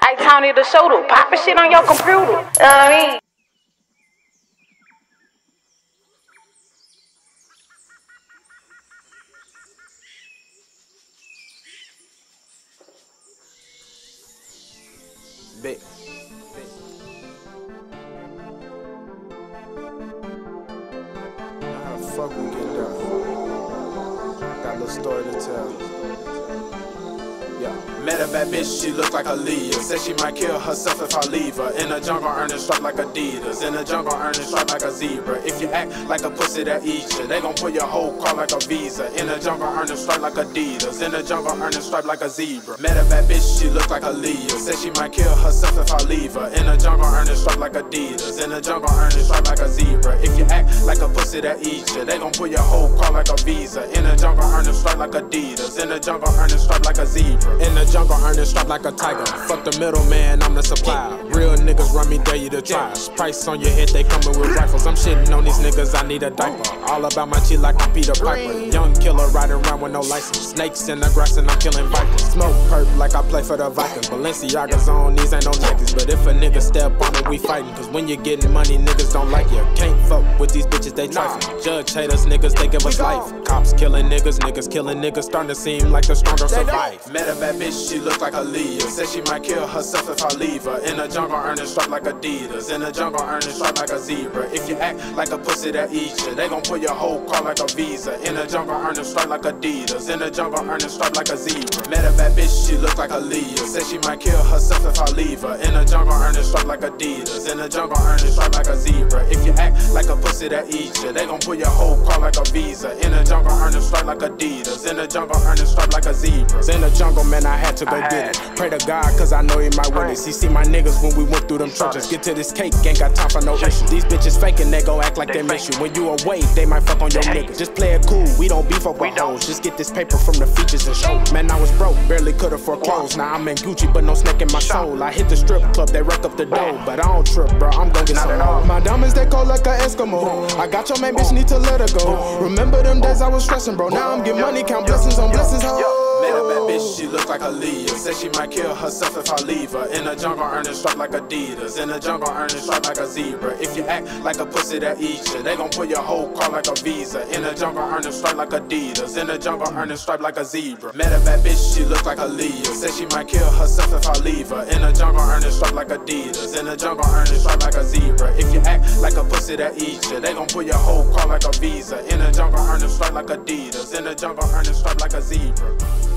Hey, Tony the shooter, poppin' shit on your computer. You know what I mean? Bet. How the fuck we get there? Got a little story to tell. Yeah. Met a bad bitch, she look like Aaliyah. Said she might kill herself if I leave her. In the jungle, earning stripes like Adidas. In the jungle, earning stripes like a zebra. If you act like a pussy that eat you, they gon' pull your whole car like a Visa. In the jungle, earning stripes like Adidas. In the jungle, earning stripes like a zebra. Met a bad bitch, she look like Aaliyah. Said she might kill herself if I leave her. In the jungle, earning stripes like Adidas. In the jungle, earning stripes like a zebra. If you act like a pussy that eat you, they gon' pull your whole car like a Visa. In the jungle, earning stripes like Adidas. In the jungle, earning stripes like a zebra. In the jungle, earning stripes like a tiger. Fuck the middleman, I'm the supplier. Real niggas run me, dare you to try. Price on your head, they coming with rifles. I'm shitting on these niggas, I need a diaper. All about my cheek like I'm Peter Piper. Young killer riding around with no license. Snakes in the grass and I'm killing vipers. Smoke perp like I play for the Vikings. Balenciaga's on, these ain't no Nikes. But if a nigga step on it, we fighting. Cause when you're getting money, niggas don't like you. Can't fuck with these bitches, they trifling. Judge haters, niggas, they give us life. Cops killing niggas, niggas killing niggas. Starting to seem like the stronger survive. Met a bad bitch, she look like Aaliyah. Said she might kill herself if I leave her. In the jungle, earning stripes like Adidas. In the jungle, earning stripes like a zebra. If you act like a pussy that eat you, they gon' pull your whole car like a Visa. In the jungle, earning stripes like Adidas. In the jungle, earning stripes like a zebra. Met a bad bitch, she look like Aaliyah. Said she might kill herself if I leave her. In the jungle, earning stripes like Adidas. In the jungle, earning stripes like a zebra. If you act like a pussy that eat you, they gon' pull your whole car like a Visa. In the jungle, earning stripes like Adidas. In the jungle, earning stripes like a zebra. In the jungle, man, I had to go get it. Pray to God, cause I know he might witness. He see my niggas when we went through them trenches. Get to this cake, ain't got time for no issues. These bitches faking, they gon' act like they miss you. When you away, they might fuck on your niggas. Just play it cool, we don't beef over hoes. Just get this paper from the features and show. Man, I was broke, barely could've foreclosed. Now I'm in Gucci, but no snake in my soul. I hit the strip club, they rack up the dough. But I don't trip, bro, I'm gon' get some more. My diamonds, they cold like an Eskimo. I got your main bitch, need to let her go. Remember them days I was stressing, bro. Now I'm getting money, count blessings on blessings, ho. Met a bad bitch, she look like Aaliyah. Said she might kill herself if I leave her. In the jungle, earning stripes like Adidas. In the jungle, earning stripes like a zebra. If you act like a pussy that eat you, they gon' pull your whole car like a Visa. In the jungle, earning stripes like Adidas. In the jungle, earning stripes like a zebra. Met a bad bitch, she look like Aaliyah. Said she might kill herself if I leave her. In the jungle, earning stripes like Adidas. In the jungle, earning stripes like a zebra. If you act like a pussy that eat you, they gon' pull your whole car like a Visa. In the jungle, earning stripes like Adidas. In the jungle, earning stripes like a zebra.